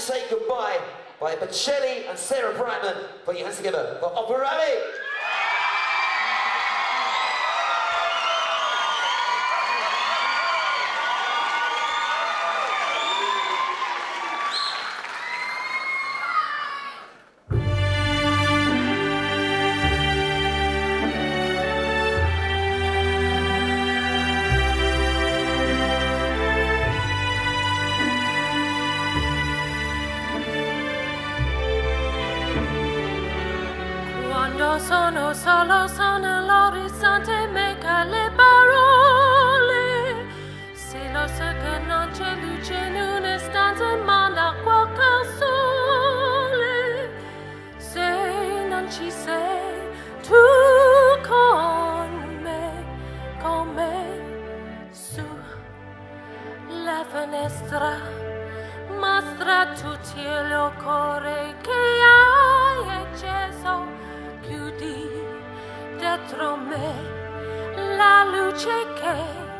Say Goodbye by Bocelli and Sarah Brightman. Put your hands together for OPERALI. Sono solo, sono l'orizzonte, meca le parole. Se lo so che non c'è luce in una stanza, manda qualche sole. Se non ci sei tu con me, su la finestra, mostra tutti il cuore che hai acceso. Chiudi dietro me la luce che